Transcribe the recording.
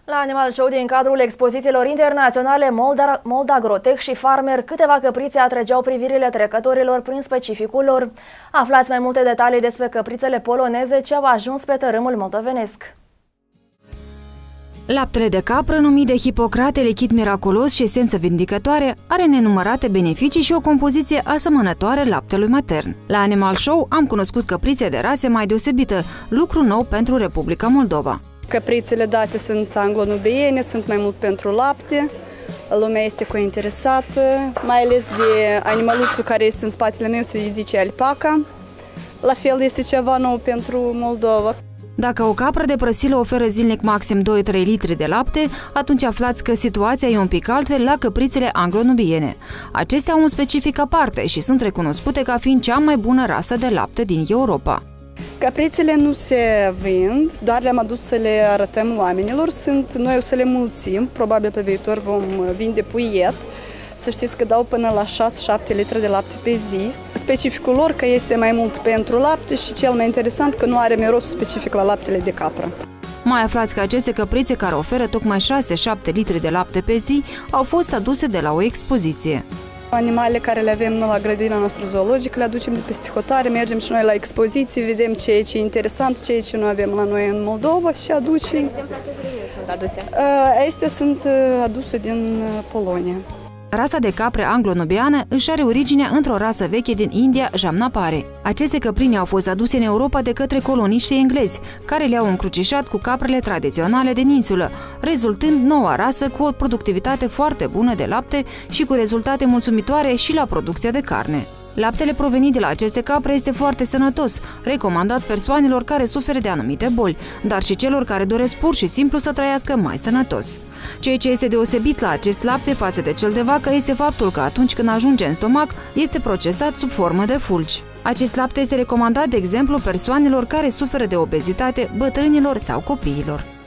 La Animal Show din cadrul expozițiilor internaționale Moldagrotech și Farmer, câteva căprițe atrăgeau privirile trecătorilor prin specificul lor. Aflați mai multe detalii despre căprițele poloneze ce au ajuns pe tărâmul moldovenesc. Laptele de capră, numit de Hipocrate lichid miraculos și esență vindicătoare, are nenumărate beneficii și o compoziție asemănătoare laptelui matern. La Animal Show am cunoscut căprițe de rase mai deosebită, lucru nou pentru Republica Moldova. Căprițele date sunt anglo-nubiene, sunt mai mult pentru lapte. Lumea este interesată, mai ales de animaluțul care este în spatele meu, se zice alpaca. La fel este ceva nou pentru Moldova. Dacă o capră de prăsilă oferă zilnic maxim 2-3 litri de lapte, atunci aflați că situația e un pic altfel la căprițele anglo-nubiene. Acestea au un specific aparte și sunt recunoscute ca fiind cea mai bună rasă de lapte din Europa. Caprițele nu se vând, doar le-am adus să le arătăm oamenilor. Noi o să le mulțim, probabil pe viitor vom vinde puiet. Să știți că dau până la 6-7 litri de lapte pe zi. Specificul lor că este mai mult pentru lapte și cel mai interesant că nu are mirosul specific la laptele de capră. Mai aflați că aceste căprițe care oferă tocmai 6-7 litri de lapte pe zi au fost aduse de la o expoziție. Animalele care le avem noi la grădina noastră zoologică le aducem de peste hotare, mergem și noi la expoziții, vedem ceea ce e interesant, ceea ce nu avem la noi în Moldova și aducem. De exemplu, aceste sunt aduse? Acestea sunt aduse din Polonia. Rasa de capre anglo-nubiană își are originea într-o rasă veche din India, Jamnapare. Aceste căprine au fost aduse în Europa de către coloniștii englezi, care le-au încrucișat cu caprele tradiționale din insulă, rezultând noua rasă cu o productivitate foarte bună de lapte și cu rezultate mulțumitoare și la producția de carne. Laptele provenit de la aceste capre este foarte sănătos, recomandat persoanelor care suferă de anumite boli, dar și celor care doresc pur și simplu să trăiască mai sănătos. Ceea ce este deosebit la acest lapte față de cel de vacă este faptul că atunci când ajunge în stomac, este procesat sub formă de fulgi. Acest lapte este recomandat, de exemplu, persoanelor care suferă de obezitate, bătrânilor sau copiilor.